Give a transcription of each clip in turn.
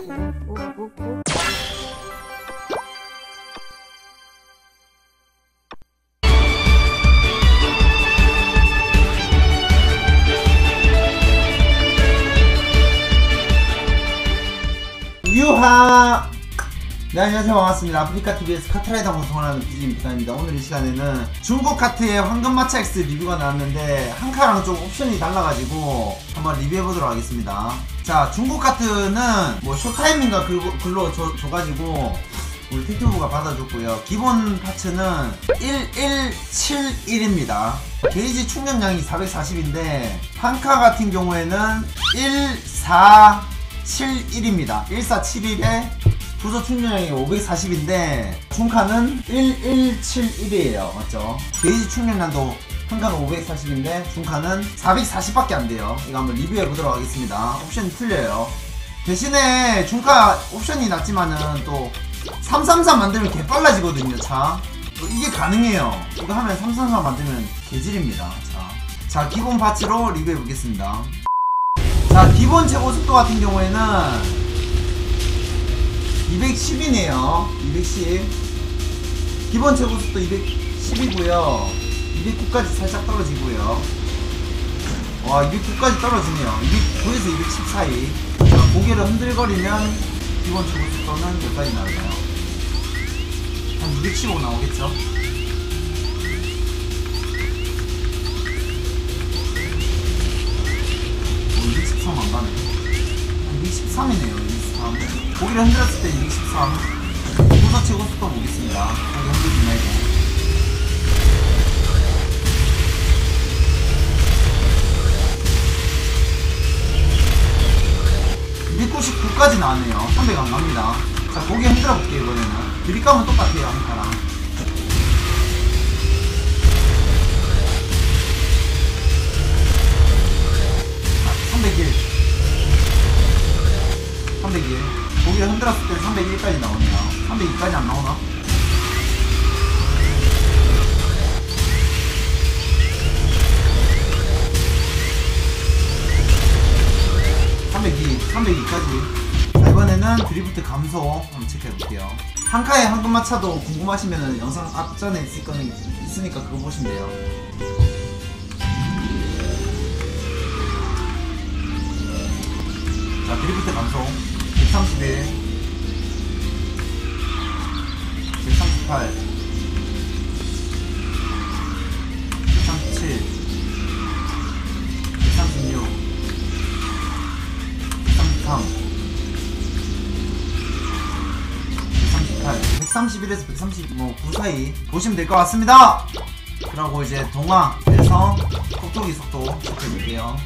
유하! 네, 안녕하세요. 반갑습니다. 아프리카TV에서 카트라이더 방송을 하는 BJ입니다. 오늘 이 시간에는 중국 카트의 황금마차 X 리뷰가 나왔는데 한 칸랑 좀 옵션이 달라가지고 한번 리뷰해보도록 하겠습니다. 자, 중국 카트는 뭐 쇼타임인가 글로 줘가지고 우리 택트부가 받아줬고요. 기본 파츠는 1171입니다. 게이지 충전량이 440인데 한 칸 같은 경우에는 1471입니다. 1471에 부조 충전량이 540인데 중칸은 1171이에요. 맞죠? 게이지 충전량도 한 칸은 540인데 중칸은 440밖에 안돼요. 이거 한번 리뷰해보도록 하겠습니다. 옵션이 틀려요. 대신에 중카 옵션이 낮지만은 또 333 만들면 개 빨라지거든요. 차 이게 가능해요. 이거 하면 333 만들면 개질입니다. 자, 기본 파츠로 리뷰해보겠습니다. 자, 기본 최고 속도 같은 경우에는 210이네요. 210. 기본 최고 속도 210이고요. 209까지 살짝 떨어지고요. 와, 209까지 떨어지네요. 209에서 210 사이. 자, 고개를 흔들거리면 기본 최고 속도는 몇까지 나올까요? 한 215 나오겠죠? 오, 213 안 가네. 213이네요. 213. 고기를 흔들었을 때 213. 부서 최고 속도 보겠습니다. 고기 흔들지 말고. 299까지 나왔네요. 300 안 갑니다. 자, 고기 흔들어 볼게요. 이번에는 드립감은 똑같아요. 한카랑 301 301 고기를 흔들었을 때 301까지 나오네요. 302까지 안 나오나? (302) (302까지) 자, 이번에는 드리프트 감소 한번 체크해볼게요. 한카의 황금마차도 궁금하시면 영상 앞전에 있으니까 그거 보시면 돼요. 자, 드리프트 감소 131 138 137 136 133 138 131에서 139 사이 보시면 될 것 같습니다. 그리고 이제 동화에서 톡톡이 속도 체크해볼게요.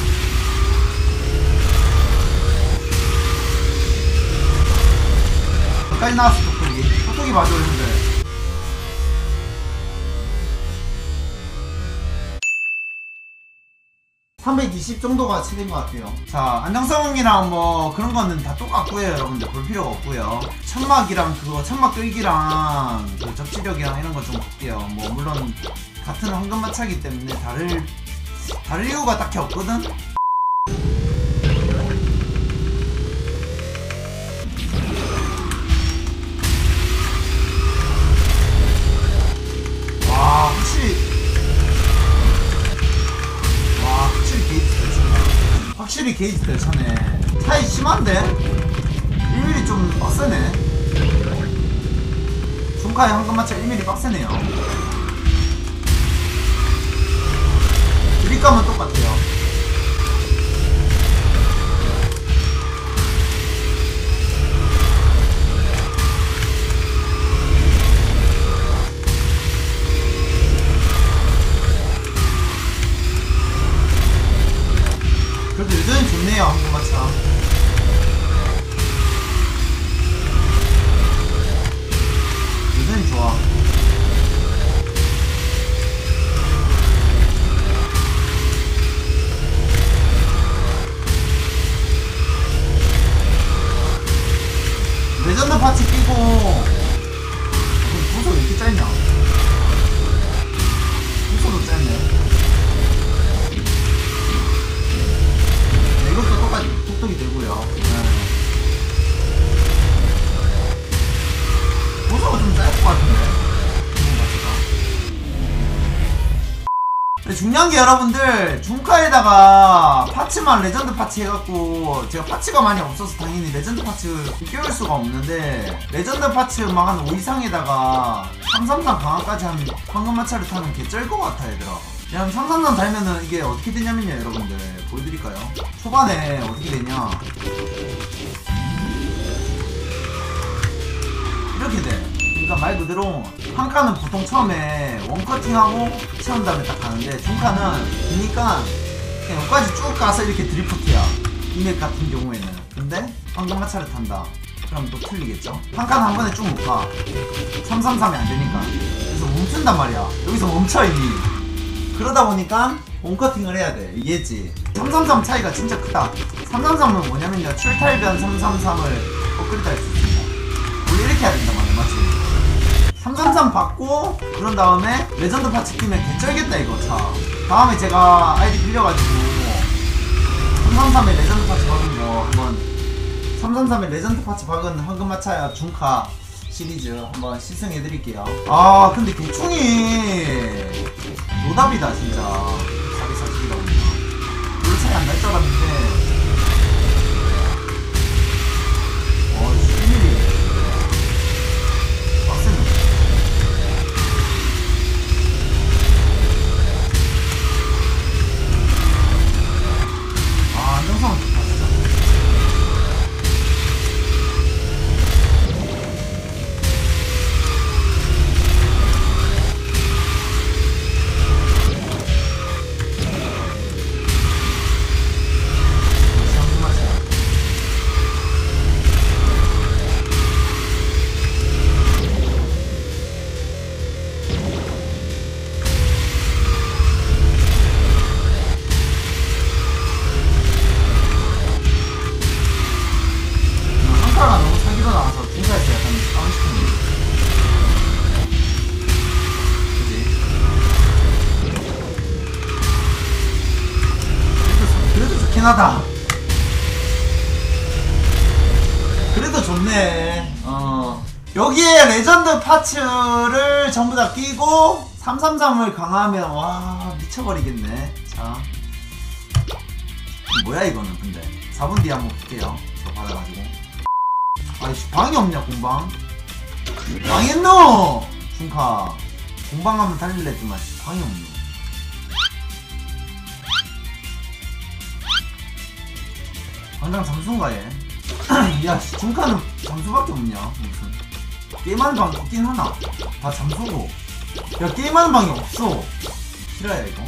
여기까지 나왔어. 톡톡이 맞아요. 여러분들 320 정도가 최대인 것 같아요. 자, 안정성이랑 뭐 그런 거는 다 똑같고요. 여러분들 볼 필요가 없고요. 천막이랑 그거 천막 끌기랑 그 접지력이랑 이런 거 좀 볼게요. 뭐 물론 같은 황금마차기 때문에 다를 이유가 딱히 없거든. 확실히 게이지 될 차네. 차이 심한데? 1mm 좀 빡세네. 중카의 황금마차 1mm 빡세네요. 드립감은 똑같아요. 그래도 여전히 좋네요. 황금마차 여전히 좋아. 근데 중요한 게 여러분들 중카에다가 파츠만 레전드 파츠 해갖고 제가 파츠가 많이 없어서 당연히 레전드 파츠 끼울 수가 없는데 레전드 파츠만 한 5 이상에다가 333 강화까지 한 황금마차를 타면 개쩔 것 같아 얘들아. 그냥 333 달면은 이게 어떻게 되냐면요 여러분들 보여드릴까요? 초반에 어떻게 되냐 이렇게 돼. 그러니까 말 그대로 한 칸은 보통 처음에 원커팅하고 채운 다음에 딱 가는데 중칸은 기니까 그냥 여기까지 쭉 가서 이렇게 드리프트야 이 맵 같은 경우에는. 근데 황금마차를 탄다 그럼 또 틀리겠죠. 한 칸 한 번에 쭉 못 가. 333이 안 되니까. 그래서 멈춘단 말이야. 여기서 멈춰 이미. 그러다 보니까 원커팅을 해야 돼. 이해했지? 333 차이가 진짜 크다. 333은 뭐냐면요 출탈변 333을 업그레이드 할 수 있습니다. 원래 이렇게 해야 된단 말이야 맞지? 333 받고 그런 다음에 레전드 파츠 끼면 개쩔겠다 이거 차. 다음에 제가 아이디 빌려가지고 333에 레전드 파츠 박은 거 한번 333에 레전드 파츠 박은 황금마차야 중카 시리즈 한번 시승해드릴게요. 아 근데 개충이 노답이다 진짜. 440이다 보니까 별 차이 안 날 줄 알았는데 하다. 그래도 좋네. 여기에 레전드 파츠를 전부 다 끼고 333을 강화하면 와 미쳐버리겠네. 자 뭐야 이거는. 근데 4분 뒤에 한번 볼게요. 저 받아가지고. 아이씨 방이 없냐 공방. 망했노 중카. 공방하면 달릴래 했지만 방이 없네. 당장 잠수인가 얘. 야 중카는 잠수밖에 없냐 무슨. 게임하는 방이 없긴 하나. 다 잠수고. 야 게임하는 방이 없어. 싫어야 이거.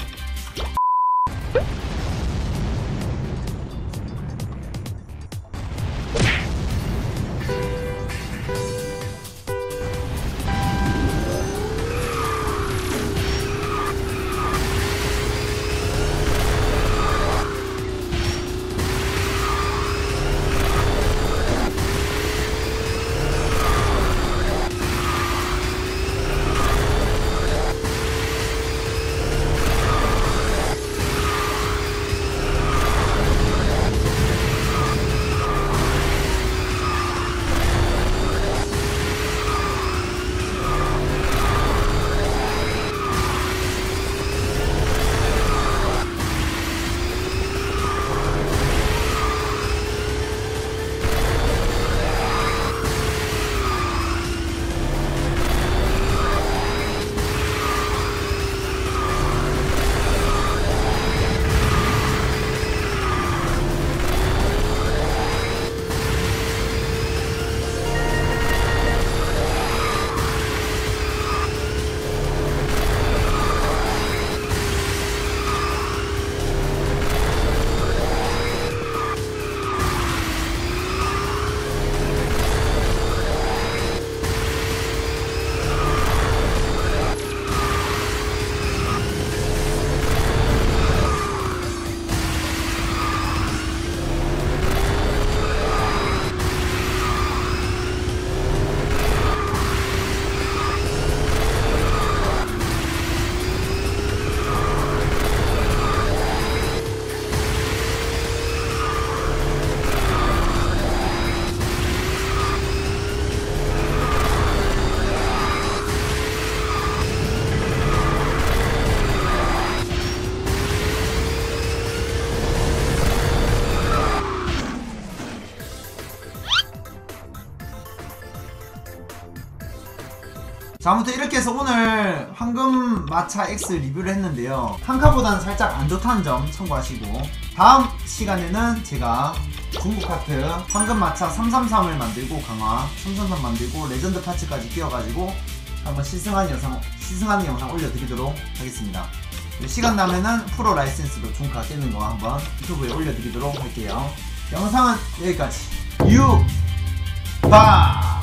자, 아무튼 이렇게 해서 오늘 황금 마차 X 리뷰를 했는데요. 한카보다는 살짝 안 좋다는 점 참고하시고, 다음 시간에는 제가 중국 카트 황금 마차 333을 만들고 강화 333 만들고 레전드 파츠까지 끼워가지고 한번 시승하는 영상 올려드리도록 하겠습니다. 시간 나면은 프로 라이센스도 중카 깨는 거 한번 유튜브에 올려드리도록 할게요. 영상은 여기까지. 유바